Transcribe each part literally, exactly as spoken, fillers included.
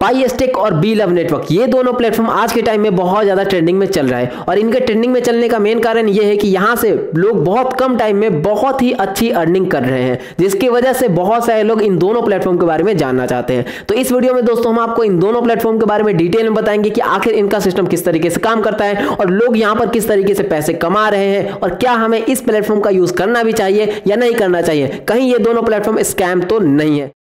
पाई stake और B love network, ये दोनों प्लेटफॉर्म आज के टाइम में बहुत ज्यादा ट्रेंडिंग में चल रहा है और इनके ट्रेंडिंग में चलने का मेन कारण ये है कि यहां से लोग बहुत कम टाइम में बहुत ही अच्छी अर्निंग कर रहे हैं, जिसकी वजह से बहुत सारे लोग इन दोनों प्लेटफॉर्म के बारे में जानना चाहते हैं। तो इस वीडियो में दोस्तों हम आपको इन दोनों प्लेटफॉर्म के बारे में डिटेल में बताएंगे कि आखिर इनका सिस्टम किस तरीके से काम करता है और लोग यहां पर किस तरीके से पैसे कमा रहे हैं और क्या हमें इस प्लेटफॉर्म का यूज करना भी चाहिए या नहीं करना चाहिए, कहीं ये दोनों प्लेटफॉर्म स्कैम तो नहीं है।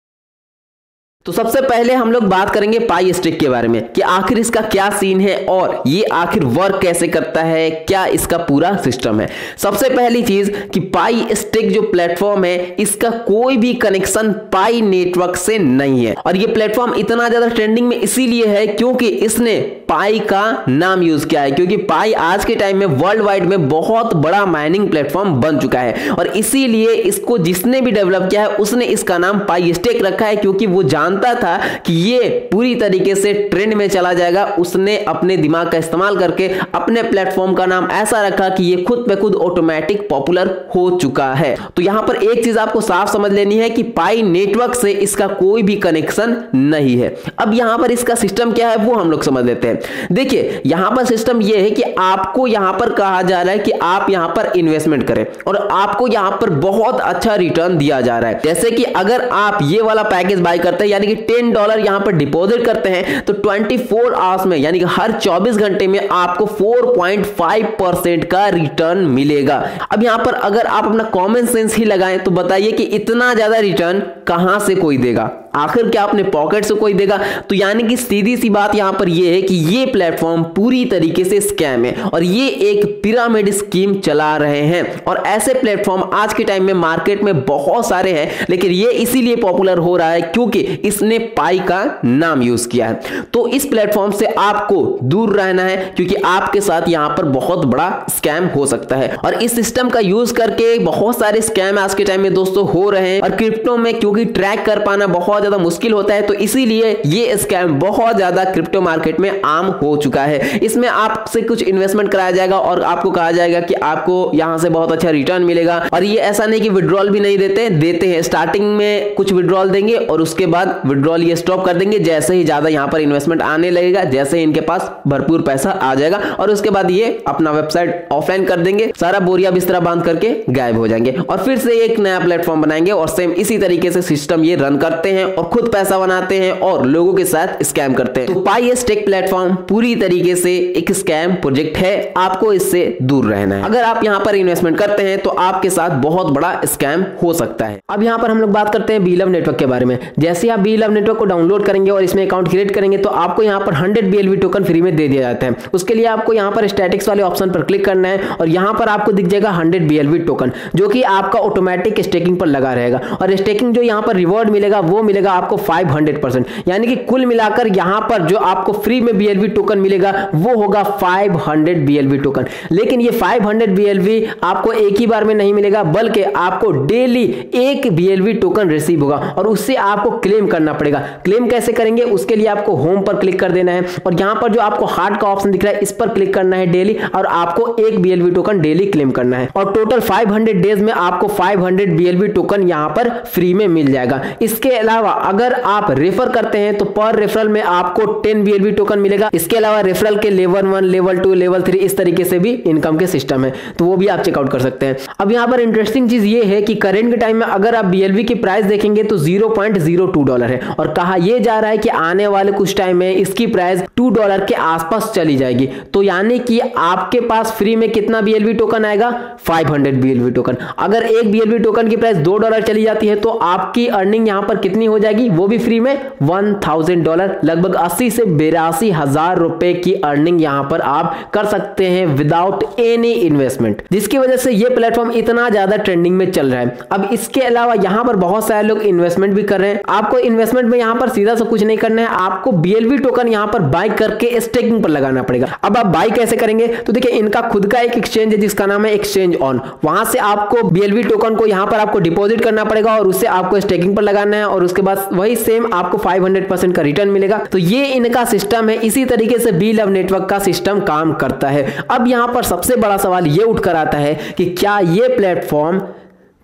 तो सबसे पहले हम लोग बात करेंगे पाई स्टेक के बारे में कि आखिर इसका क्या सीन है और ये आखिर वर्क कैसे करता है, क्या इसका पूरा सिस्टम है। सबसे पहली चीज कि पाई स्टेक जो प्लेटफॉर्म है इसका कोई भी कनेक्शन पाई नेटवर्क से नहीं है और ये प्लेटफॉर्म इतना ज्यादा ट्रेंडिंग में इसीलिए है क्योंकि इसने पाई का नाम यूज किया है, क्योंकि पाई आज के टाइम में वर्ल्ड वाइड में बहुत बड़ा माइनिंग प्लेटफॉर्म बन चुका है और इसीलिए इसको जिसने भी डेवलप किया है उसने इसका नाम पाई स्टेक रखा है, क्योंकि वो जान था कि ये पूरी तरीके से ट्रेंड में चला जाएगा। उसने अपने दिमाग का इस्तेमाल करके अपने प्लेटफॉर्म का नाम ऐसा रखा कि ये खुद पे खुद ऑटोमेटिक पॉपुलर हो चुका है। तो यहां पर एक चीज आपको साफ समझ लेनी है कि पाई नेटवर्क से इसका कोई भी कनेक्शन नहीं है। अब यहां पर इसका सिस्टम क्या है वो हम लोग समझ लेते हैं। देखिए यहां पर सिस्टम ये है कि आपको यहां पर कहा जा रहा है कि आप यहां पर इन्वेस्टमेंट करें और आपको यहां पर बहुत अच्छा रिटर्न दिया जा रहा है। जैसे कि अगर आप ये वाला पैकेज बाय करते हैं यानी कि टेन डॉलर यहां पर डिपॉजिट करते हैं तो चौबीस आवर्स में यानी कि हर चौबीस घंटे में आपको चार पॉइंट पाँच परसेंट का रिटर्न मिलेगा। अब यहां पर अगर आप अपना कॉमन सेंस ही लगाएं तो बताइए कि इतना ज्यादा रिटर्न कहां से कोई देगा, आखिर क्या अपने पॉकेट से कोई देगा। तो यानी कि सीधी सी बात यहां पर यह है कि ये प्लेटफॉर्म पूरी तरीके से स्कैम है और ये एक पिरामिड स्कीम चला रहे हैं और ऐसे प्लेटफॉर्म आज के टाइम में मार्केट में बहुत सारे हैं, लेकिन ये इसीलिए पॉपुलर हो रहा है क्योंकि इसने पाई का नाम यूज किया है। तो इस प्लेटफॉर्म से आपको दूर रहना है क्योंकि आपके साथ यहां पर बहुत बड़ा स्कैम हो सकता है और इस सिस्टम का यूज करके बहुत सारे स्कैम आज के टाइम में दोस्तों हो रहे हैं और क्रिप्टो में क्योंकि ट्रैक कर पाना बहुत ज्यादा मुश्किल होता है तो इसीलिए ये स्कैम बहुत ज्यादा क्रिप्टो मार्केट में आम हो चुका है। इसमें आपसे कुछ इन्वेस्टमेंट कराया जाएगा और आपको कहा जाएगा कि आपको यहां से बहुत अच्छा रिटर्न मिलेगा और ये ऐसा नहीं कि विड्रॉल भी नहीं देते देते हैं स्टार्टिंग में कुछ विड्रॉल देंगे और उसके बाद विड्रॉल ये स्टॉप कर देंगे जैसे ही ज्यादा यहां पर इन्वेस्टमेंट आने लगेगा, जैसे ही इनके पास भरपूर पैसा आ जाएगा और उसके बाद ये अपना वेबसाइट ऑफलाइन कर देंगे, सारा बोरिया बिस्तरा बांध करके गायब हो जाएंगे और फिर से एक नया प्लेटफॉर्म बनाएंगे और सेम इसी तरीके से सिस्टम ये रन करते हैं और खुद पैसा बनाते हैं और लोगों के साथ स्कैम करते हैं। तो पाई स्टेक प्लेटफॉर्म पूरी तरीके से एक स्कैम प्रोजेक्ट है, आपको इससे दूर रहना है। अगर आप यहां पर इन्वेस्टमेंट करते हैं तो आपके साथ बहुत बड़ा स्कैम हो सकता है। अब यहां पर हम लोग बात करते हैं बी लव नेटवर्क के बारे में। जैसे आप बी लव नेटवर्क को डाउनलोड करेंगे और इसमें अकाउंट क्रिएट करेंगे तो आपको यहां पर हंड्रेड बीएलवी टोकन फ्री में दे दिया जाता है। उसके लिए आपको यहां पर स्टैटिक्स वाले ऑप्शन पर क्लिक करना है और यहां पर आपको दिख जाएगा हंड्रेड बीएलवी टोकन जो कि आपका ऑटोमेटिक स्टेकिंग पर लगा रहेगा और स्टेकिंग जो यहां पर रिवॉर्ड मिलेगा वो मिलेगा आपको फाइव हंड्रेड परसेंट, यानी कि कुल मिलाकर यहां पर जो आपको फ्री में बीएलवी टोकन मिलेगा वो होगा फाइव हंड्रेड बीएलवी टोकन। लेकिन ये फाइव हंड्रेड बीएलवी आपको एक ही बार में नहीं मिलेगा बल्कि आपको डेली एक बीएलवी टोकन रिसीव होगा और उससे आपको क्लेम करना पड़ेगा। क्लेम कैसे करेंगे उसके लिए आपको होम पर क्लिक कर देना है और यहां पर जो आपको हार्ट का ऑप्शन दिख रहा है इस पर क्लिक करना है डेली और आपको एक बीएलवी टोकन डेली क्लेम करना है और टोटल फाइव हंड्रेड डेज में आपको फाइव हंड्रेड बीएलवी टोकन यहां पर फ्री में मिल जाएगा। इसके अलावा अगर आप रेफर करते हैं तो पर रेफरल में आपको टेन बीएलवी टोकन मिलेगा। इसके अलावा रेफरल के level one level two level three इस तरीके से भी इनकम के सिस्टम है तो वो भी आप चेकआउट कर सकते हैं। अब यहां पर इंटरेस्टिंग चीज ये है कि करेंट के टाइम में अगर आप बीएलवी की प्राइस देखेंगे तो zero point zero two dollar है और कहा यह जा रहा है कि आने वाले कुछ टाइम में इसकी प्राइस टू डॉलर के आसपास चली जाएगी। तो यानी कि आपके पास फ्री में कितना बीएलवी टोकन आएगा, फाइव हंड्रेड बीएलवी टोकन। अगर एक बीएलवी टोकन की प्राइस दो डॉलर चली जाती है तो आपकी अर्निंग यहां पर कितनी हो जाएगी, वो भी फ्री में वन थाउजेंड डॉलर, लगभग अस्सी से बेरासी हजार रुपए की अर्निंग यहां पर आप कर सकते हैं विदाउट एनी इन्वेस्टमेंट, जिसकी वजह से यह प्लेटफॉर्म इतना ज्यादा ट्रेंडिंग में चल रहा है। अब इसके अलावा यहां पर बहुत सारे लोग इन्वेस्टमेंट भी कर रहे हैं। आपको इन्वेस्टमेंट में यहां पर सीधा सा कुछ नहीं करना है, आपको बीएलवी टोकन यहां पर बाय करके स्टेकिंग पर लगाना पड़ेगा। अब आप बाय कैसे करेंगे तो देखिए इनका खुद का एक एक्सचेंज है जिसका नाम है एक्सचेंज ऑन, वहां से आपको बीएलवी टोकन को यहां पर आपको डिपॉजिट करना पड़ेगा और उससे आपको स्टेकिंग पर लगाना है और उसके बाद वही सेम आपको फाइव हंड्रेड परसेंट का रिटर्न मिलेगा। तो ये इनका सिस्टम है, इसी तरीके से बी लव नेटवर्क का सिस्टम काम करता है। अब यहां पर सबसे बड़ा सवाल ये उठकर आता है कि क्या ये प्लेटफॉर्म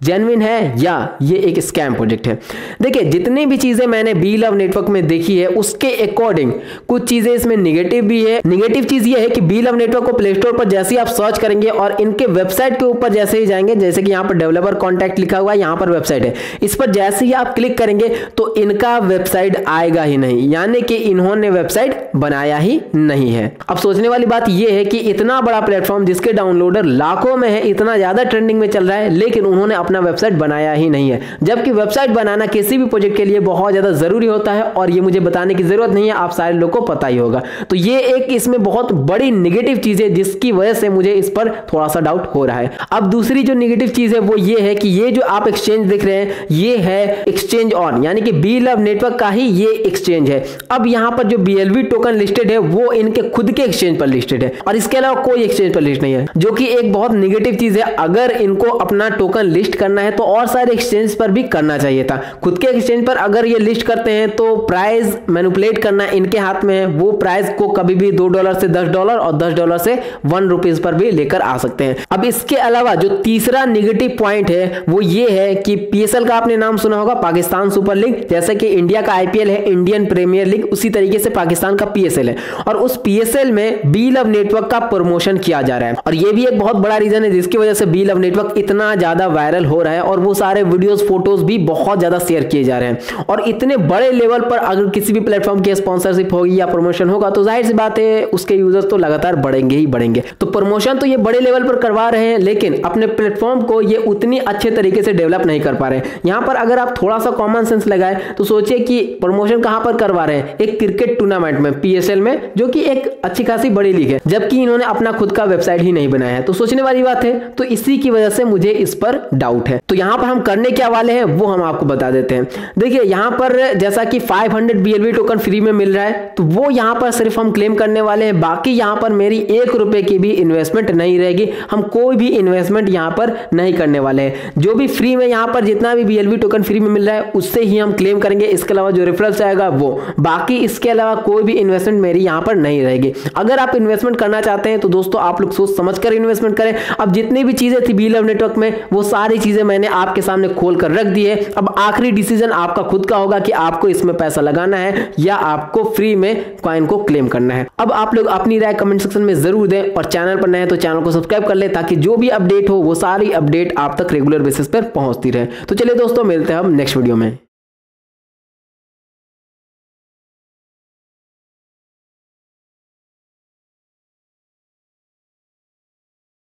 जेन्युइन है या ये एक स्कैम प्रोजेक्ट है। देखिए जितनी भी चीजें मैंने बी लव नेटवर्क में देखी है उसके अकॉर्डिंग कुछ चीजें इसमें निगेटिव भी है। निगेटिव चीज ये है कि बी लव नेटवर्क को प्ले स्टोर पर जैसे ही आप सर्च करेंगे और इनके वेबसाइट के ऊपर जैसे ही जाएंगे, जैसे कि यहाँ पर डेवलपर कॉन्टैक्ट लिखा हुआ है, यहाँ पर वेबसाइट है, इस पर जैसे ही आप क्लिक करेंगे तो इनका वेबसाइट आएगा ही नहीं, यानी कि इन्होंने वेबसाइट बनाया ही नहीं है। अब सोचने वाली बात यह है कि इतना बड़ा प्लेटफॉर्म जिसके डाउनलोडर लाखों में है, इतना ज्यादा ट्रेंडिंग में चल रहा है, लेकिन उन्होंने अपना वेबसाइट बनाया ही नहीं है, जबकि वेबसाइट बनाना किसी भी प्रोजेक्ट के लिए बहुत ज्यादा जरूरी होता है और ये मुझे बताने की जरूरत नहीं है, आप सारे लोग को पता ही होगा। तो ये एक इसमें बहुत बड़ी नेगेटिव चीज है जिसकी वजह से मुझे इस पर थोड़ा सा डाउट हो रहा है। अब दूसरी जो नेगेटिव चीज है वो ये है कि ये जो आप एक्सचेंज देख रहे हैं ये है एक्सचेंज ऑन, यानी कि बी लव नेटवर्क का ही ये एक्सचेंज है। अब यहां पर जो बीएलवी टोकन लिस्टेड है वो इनके खुद के एक्सचेंज पर लिस्टेड है और इसके अलावा कोई एक्सचेंज पर लिस्ट नहीं है, जो कि एक बहुत नेगेटिव चीज है। अगर इनको अपना टोकन लिस्ट करना है तो और सारे एक्सचेंज पर भी करना चाहिए था। खुद के एक्सचेंज पर अगर ये लिस्ट करते हैं तो प्राइस मैनिपुलेट करना इनके हाथ में है, वो प्राइस को कभी भी दो डॉलर से दस डॉलर और दस डॉलर से वन रुपीज पर भी लेकर आ सकते हैं। अब इसके अलावा जो तीसरा नेगेटिव पॉइंट है वो ये है कि पीएसएल का आपने नाम सुना होगा, पाकिस्तान सुपर लीग, जैसे कि इंडिया का आईपीएल है, इंडियन प्रीमियर लीग, उसी तरीके से पाकिस्तान का पीएसएल है और उस पीएसएल में बी लव नेटवर्क का प्रमोशन किया जा रहा है और ये भी एक बहुत बड़ा रीजन है जिसकी वजह से बी लव नेटवर्क इतना ज्यादा वायरल हो रहा है और वो सारे वीडियोस फोटोज भी बहुत ज्यादा शेयर किए जा रहे हैं। और इतने बड़े लेवल पर अगर किसी भी प्लेटफॉर्म की स्पॉन्सरशिप होगी या प्रमोशन होगा तो जाहिर सी बात है उसके यूजर्स तो लगातार बढ़ेंगे ही बढ़ेंगे। तो प्रमोशन तो ये बड़े लेवल पर करवा रहे हैं लेकिन अपने प्लेटफॉर्म को ये उतनी अच्छे तरीके से डेवलप नहीं कर पा रहे हैं। यहां पर अगर आप थोड़ा सा कॉमन सेंस लगाए तो सोचिए कि प्रमोशन कहां पर करवा रहे हैं, एक क्रिकेट टूर्नामेंट में, पीएसएल में, जो कि एक अच्छी खासी बड़ी लीग है, जबकि इन्होंने अपना खुद का वेबसाइट ही नहीं बनाया है। तो सोचने वाली बात है, तो इसी की वजह से मुझे इस पर डाउट है। तो यहां पर हम करने क्या वाले हैं वो हम आपको बता देते हैं। देखिए यहां पर जैसा कि पाँच सौ बीएलवी टोकन फ्री में मिल रहा है तो वो यहां पर सिर्फ हम क्लेम करने वाले हैं, बाकी यहां पर मेरी एक रुपए की भी इन्वेस्टमेंट नहीं रहेगी, हम कोई भी इन्वेस्टमेंट यहां पर नहीं करने वाले हैं। जो भी फ्री में यहां पर जितना भी बीएलवी टोकन फ्री में मिल रहा है उससे ही हम क्लेम करेंगे, इसके अलावा जो रेफरल्स आएगा वो, बाकी इसके अलावा कोई भी इन्वेस्टमेंट मेरी यहां पर नहीं रहेगी। अगर आप इन्वेस्टमेंट करना चाहते हैं तो दोस्तों आप लोग सोच समझ कर इन्वेस्टमेंट करें। अब जितनी भी चीजें थी बी लव नेटवर्क में वो सारी चीजें मैंने आपके सामने खोल कर रख दी है। अब आखिरी डिसीजन आपका खुद का होगा कि आपको इसमें पैसा लगाना है या आपको फ्री में कॉइन को क्लेम करना है। अब आप लोग अपनी राय कमेंट सेक्शन में जरूर दें और चैनल पर नए हैं तो चैनल को सब्सक्राइब कर ले ताकि जो भी अपडेट हो वो सारी अपडेट आप तक रेगुलर बेसिस पर पहुंचती रहे। तो चलिए दोस्तों मिलते हैं हम नेक्स्ट वीडियो में।